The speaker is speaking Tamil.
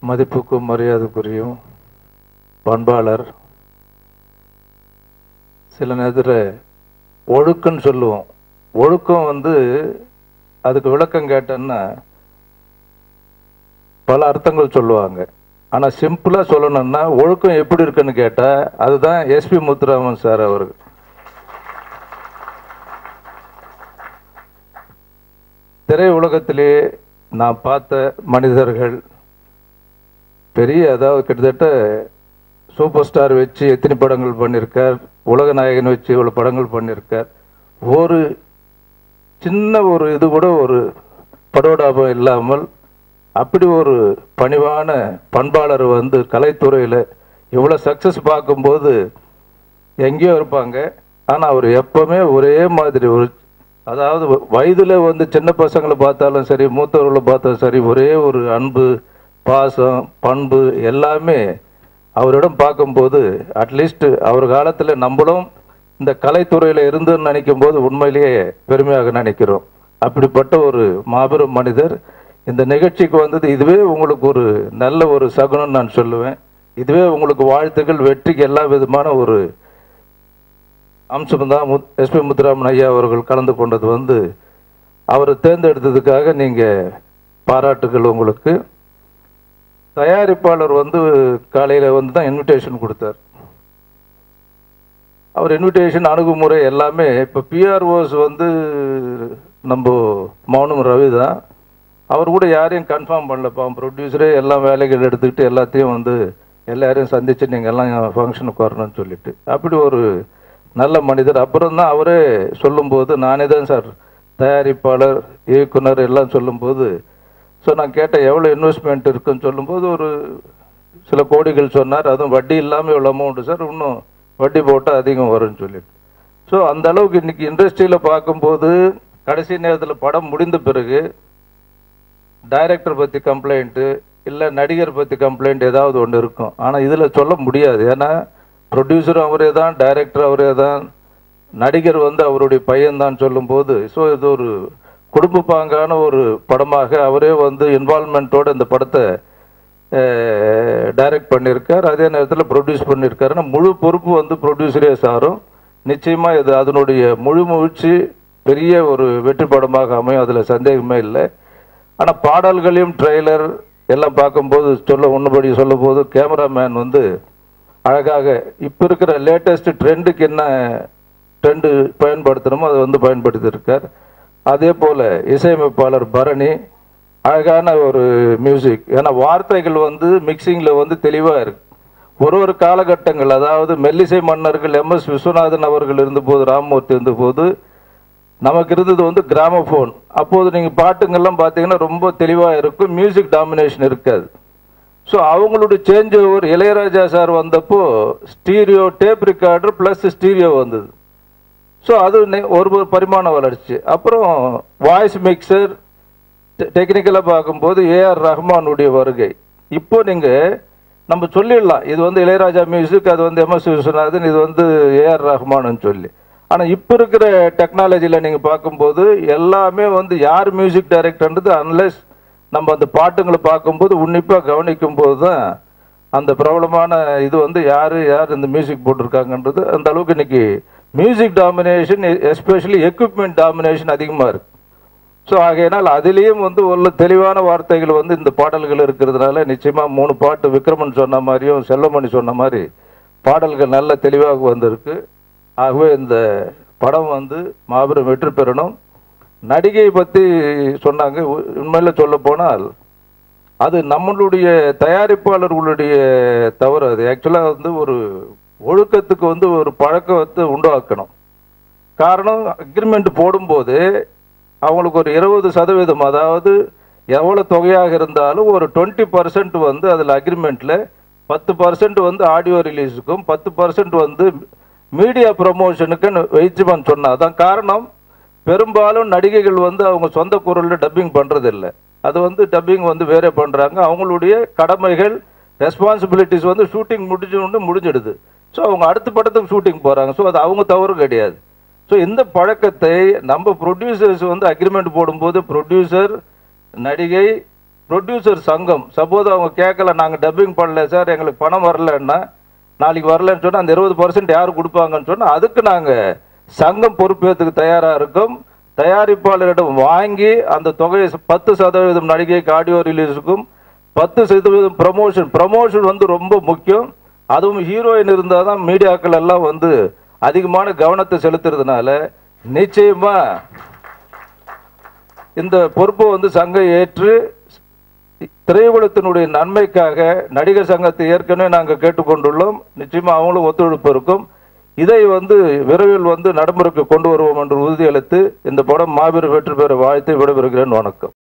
மதிப்புக்கும் மரியாதைக்குரியும் பண்பாளர். சில நேரத்தில் ஒழுக்கம்னு சொல்லுவோம். ஒழுக்கம் வந்து அதுக்கு விளக்கம் கேட்டேன்னா பல அர்த்தங்கள் சொல்லுவாங்க. ஆனால் சிம்பிளாக சொல்லணும்னா ஒழுக்கம் எப்படி இருக்குன்னு கேட்டால் அதுதான் எஸ்பி முத்துராமன் சார் அவர்கள். திரை உலகத்திலே நான் பார்த்த மனிதர்கள் பெரிய, அதாவது கிட்டத்தட்ட சூப்பர் ஸ்டார் வச்சு எத்தனை படங்கள் பண்ணியிருக்கார், உலக நாயகன் வச்சு இவ்வளோ படங்கள் பண்ணியிருக்கார். ஒரு சின்ன ஒரு இது கூட ஒரு படோடாபம் இல்லாமல் அப்படி ஒரு பணிவான பண்பாளர் வந்து கலைத்துறையில் இவ்வளோ சக்ஸஸ் பார்க்கும்போது எங்கேயோ இருப்பாங்க. ஆனால் அவர் எப்பவுமே ஒரே மாதிரி ஒரு, அதாவது வயதில் வந்து சின்ன பசங்களை பார்த்தாலும் சரி, மூத்தவர்களை பார்த்தாலும் சரி, ஒரே ஒரு அன்பு, பாசம், பண்பு எல்லாமே அவரிடம் பார்க்கும்போது அட்லீஸ்ட் அவர் காலத்தில் நம்மளும் இந்த கலைத்துறையில் இருந்துன்னு நினைக்கும் போது உண்மையிலேயே பெருமையாக நினைக்கிறோம். அப்படிப்பட்ட ஒரு மாபெரும் மனிதர் இந்த நிகழ்ச்சிக்கு வந்தது இதுவே உங்களுக்கு ஒரு நல்ல ஒரு சகுனம் நான் சொல்லுவேன். இதுவே உங்களுக்கு வாழ்த்துக்கள், வெற்றிக்கு எல்லா விதமான ஒரு அம்சம்தான். எஸ்பி முத்துராமன் ஐயா அவர்கள் கலந்து கொண்டது வந்து அவரை தேர்ந்தெடுத்ததுக்காக நீங்கள் பாராட்டுகள் உங்களுக்கு. தயாரிப்பாளர் வந்து காலையில் வந்து தான் இன்விடேஷன் கொடுத்தார். அவர் இன்விடேஷன் அணுகுமுறை எல்லாமே இப்போ பிஆர்ஓஸ் வந்து நம்ம மௌனம் ரவி தான். அவர் கூட யாரையும் கன்ஃபார்ம் பண்ணலப்பா, ப்ரொடியூசரே எல்லாம் வேலைகள் எடுத்துக்கிட்டு எல்லாத்தையும் வந்து எல்லாரையும் சந்தித்து நீங்கள் எல்லாம் ஃபங்க்ஷனுக்கு வரணும்னு சொல்லிட்டு அப்படி ஒரு நல்ல மனிதர். அப்புறம் தான் அவரே சொல்லும்போது நானே தான் சார் தயாரிப்பாளர், இயக்குனர் எல்லாம் சொல்லும்போது ஸோ நான் கேட்டேன் எவ்வளோ இன்வெஸ்ட்மெண்ட் இருக்குன்னு சொல்லும்போது ஒரு சில கோடிகள் சொன்னார். அதுவும் வட்டி இல்லாமல் இவ்வளோ அமௌண்ட்டு சார், இன்னும் வட்டி போட்டால் அதிகம் வரும்னு சொல்லிட்டு. ஸோ அந்த அளவுக்கு இன்றைக்கி இண்டஸ்ட்ரியில் பார்க்கும்போது கடைசி நேரத்தில் படம் முடிந்த பிறகு டைரக்டர் பற்றி கம்ப்ளைண்ட்டு இல்லை நடிகர் பற்றி கம்ப்ளைண்ட் ஏதாவது ஒன்று இருக்கும். ஆனால் இதில் சொல்ல முடியாது. ஏன்னா ப்ரொடியூசரும் அவரே தான், டைரக்டர் அவரே தான், நடிகர் வந்து அவருடைய பையன்தான் சொல்லும்போது ஸோ இது ஒரு குடும்ப பாங்கான ஒரு படமாக அவரே வந்து இன்வால்மெண்ட்டோடு இந்த படத்தை டைரக்ட் பண்ணியிருக்கார். அதே நேரத்தில் ப்ரொடியூஸ் பண்ணியிருக்காருன்னா முழு பொறுப்பு வந்து ப்ரொடியூசரே சாரும். நிச்சயமாக இது அதனுடைய முழு முயற்சி பெரிய ஒரு வெற்றி படமாக அமையும், அதில் சந்தேகமே இல்லை. ஆனால் பாடல்களையும் ட்ரெய்லர் எல்லாம் பார்க்கும்போது ஒன்றுபடி சொல்லும் போது கேமராமேன் வந்து அழகாக இப்போ இருக்கிற லேட்டஸ்ட் ட்ரெண்டுக்கு என்ன ட்ரெண்டு பயன்படுத்தணுமோ அதை வந்து பயன்படுத்தியிருக்கார். அதே போல் இசையமைப்பாளர் பரணி அழகான ஒரு மியூசிக். ஏன்னா வார்த்தைகள் வந்து மிக்சிங்கில் வந்து தெளிவாக இருக்கு. ஒரு காலகட்டங்கள், அதாவது மெல்லிசை மன்னர்கள் எம்எஸ் விஸ்வநாதன் அவர்கள் இருந்தபோது, ராமமூர்த்தி இருந்தபோது நமக்கு இருந்தது வந்து கிராமஃபோன். அப்போது நீங்கள் பாட்டுங்கள்லாம் பார்த்தீங்கன்னா ரொம்ப தெளிவாக இருக்கும், மியூசிக் டாமினேஷன் இருக்காது. ஸோ அவங்களுடைய சேஞ்ச் ஓவர் இளையராஜா சார் வந்தப்போ stereo tape recorder plus stereo வந்தது. ஸோ அது ஒரு பரிமாண வளர்ச்சி. அப்புறம் வாய்ஸ் மிக்சர் டெக்னிக்கலாக பார்க்கும்போது ஏஆர் ரஹ்மானுடைய வருகை. இப்போ நீங்கள் நம்ம சொல்லிடலாம் இது வந்து இளையராஜா மியூசிக், அது வந்து எம்எஸ் விஸ்வநாதன், இது வந்து ஏஆர் ரஹ்மான்னு சொல்லி. ஆனால் இப்போ இருக்கிற டெக்னாலஜியில் நீங்கள் பார்க்கும்போது எல்லாமே வந்து யார் மியூசிக் டைரக்டர்ன்றது அன்லெஸ் நம்ம அந்த பாட்டுங்களை பார்க்கும்போது உன்னிப்பாக கவனிக்கும் போது தான் அந்த பிரபலமான இது வந்து யார் இந்த மியூசிக் போட்டிருக்காங்கன்றது. அந்த அளவுக்கு இன்னைக்கு music domination, especially equipment domination அதிகமாக இருக்குது. ஸோ ஆகையினால் அதிலேயும் வந்து ஒரு தெளிவான வார்த்தைகள் வந்து இந்த பாடல்கள் இருக்கிறதுனால நிச்சயமாக 3 பாட்டு விக்ரமன் சொன்ன மாதிரியும் செல்வமணி சொன்ன மாதிரி பாடல்கள் நல்ல தெளிவாக வந்திருக்கு. ஆகவே இந்த படம் வந்து மாபெரும் வெற்றி பெறணும். நடிகை பற்றி சொன்னாங்க. உண்மையில் சொல்ல போனால் அது நம்மளுடைய தயாரிப்பாளர்களுடைய தவறு. அது ஆக்சுவலாக வந்து ஒரு ஒழுக்கத்துக்கு வந்து ஒரு பழக்கத்தை உண்டாக்கணும். காரணம் அக்ரிமெண்ட் போடும்போது அவங்களுக்கு ஒரு 20%, அதாவது எவ்வளோ தொகையாக இருந்தாலும் ஒரு 20% வந்து அதில் அக்ரிமெண்ட்டில் 10% வந்து ஆடியோ ரிலீஸுக்கும் 10% வந்து மீடியா ப்ரமோஷனுக்குன்னு வைச்சுமான்னு சொன்னால் தான். காரணம் பெரும்பாலும் நடிகைகள் வந்து அவங்க சொந்த குரலில் டப்பிங் பண்ணுறதில்லை. அது வந்து டப்பிங் வந்து வேறே பண்ணுறாங்க. அவங்களுடைய கடமைகள், ரெஸ்பான்சிபிலிட்டிஸ் வந்து ஷூட்டிங் முடிஞ்சிடுது. ஸோ அவங்க அடுத்த படத்துக்கு ஷூட்டிங் போகிறாங்க. ஸோ அது அவங்க தவறு கிடையாது. ஸோ இந்த பழக்கத்தை நம்ம ப்ரொடியூசர்ஸ் வந்து அக்ரிமெண்ட் போடும்போது ப்ரொடியூசர், நடிகை, ப்ரொடியூசர் சங்கம் சப்போஸ் அவங்க கேட்கல, நாங்கள் டப்பிங் பண்ணல சார், எங்களுக்கு பணம் வரலன்னா, நாளைக்கு வரலன்னு சொன்னால் அந்த 20% யார் கொடுப்பாங்கன்னு சொன்னால் அதுக்கு நாங்கள் சங்கம் பொறுப்பேற்றுக்கு தயாராக இருக்கோம். தயாரிப்பாளரிடம் வாங்கி அந்த தொகையை 10% நடிகைக்கு ஆடியோ ரிலீஸுக்கும், 10% ப்ரமோஷன் வந்து ரொம்ப முக்கியம். அதுவும் ஹீரோயின் இருந்தால் தான் மீடியாக்கள் எல்லாம் வந்து அதிகமான கவனத்தை செலுத்துறதுனால நிச்சயமா இந்த பொறுப்பை வந்து சங்கம் ஏற்று திரையுலகத்தினுடைய நன்மைக்காக நடிகர் சங்கத்தை ஏற்கனவே நாங்கள் கேட்டுக்கொண்டுள்ளோம். நிச்சயமா அவங்களும் ஒத்துழைப்பு இருக்கும். இதை வந்து விரைவில் வந்து நடைமுறைக்கு கொண்டு வருவோம் என்று உறுதியளித்து இந்த படம் மாபெரும் வெற்றி பெற வாழ்த்து விடைபெறுகிறேன். வணக்கம்.